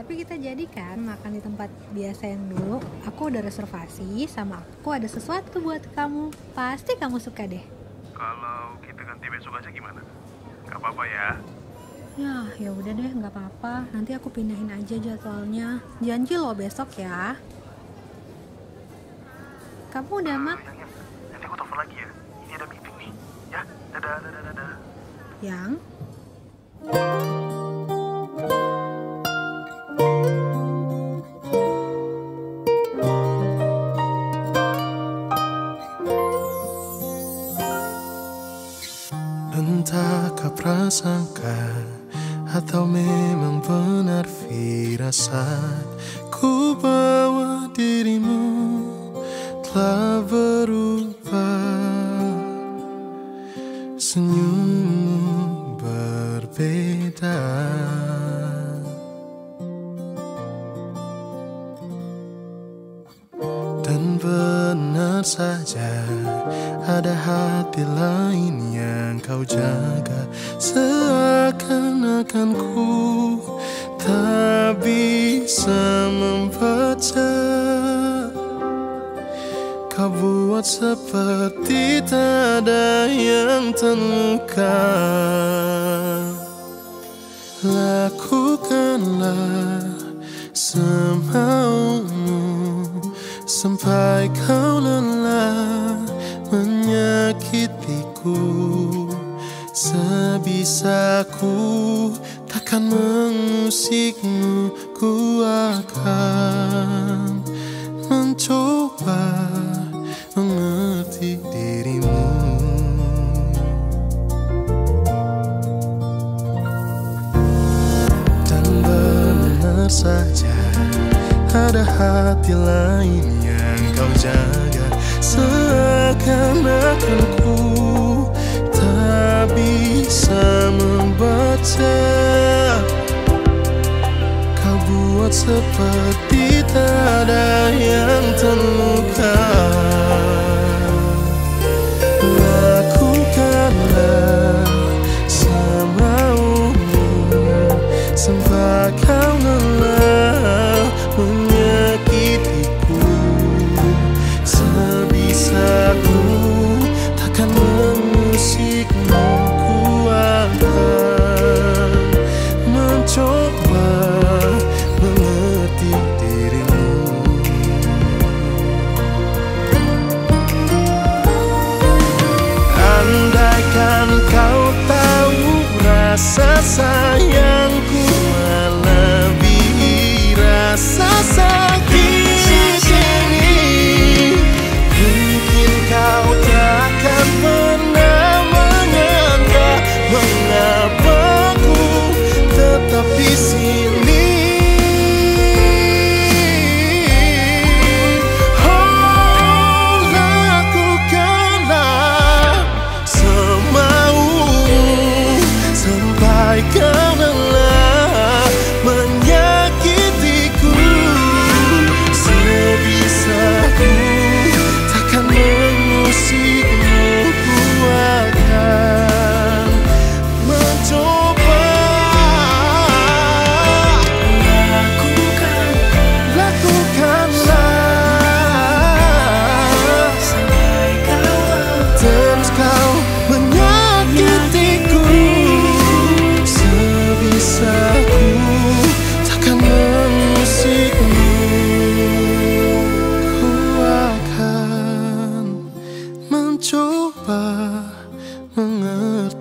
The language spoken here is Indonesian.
Tapi kita jadikan makan di tempat biasa yang dulu. Aku udah reservasi, sama aku ada sesuatu buat kamu. Pasti kamu suka deh. Kalau kita ganti besok aja gimana? Gak apa-apa ya? Ya udah deh, nggak apa-apa. Nanti aku pindahin aja jadwalnya. Janji loh besok ya. Kamu udah Nanti aku telepon lagi ya. Ini ada meeting nih. Ya, dadah. Yang? Entahkah prasangka atau memang benar firasat, ku bawa dirimu telah berubah. Senyummu berbeda, dan benar saja ada hati lain yang kau jaga. Seakan-akan ku tak bisa membaca. Kau buat seperti tak ada yang terluka. Lakukanlah semaumu sampai kau lelah menyakitiku. Sebisaku takkan mengusikmu, ku akan mencoba mengerti dirimu. Dan benar saja ada hati lain yang kau jaga. Seakan-akan ku tak bisa membaca. Kau buat seperti tak ada yang terluka. Lakukanlah semaumu sampai kau lelah menyakitiku. Sebisaku takkan mengusikmu, ku akan mencoba mengerti dirimu. Andaikan kau tahu rasa sayangku melebihi rasa sakit ini, mungkin kau takkan pernah menyangka mengapa ku tetap di sini. Oh, lakukanlah semaumu sampai kau lelah menyakitiku. Sebisaku takkan mengusikmu, ku akan mencoba. Lakukanlah sampai terus kau menyakitiku. Sebisaku takkan mengusikmu, ku akan mencoba mengerti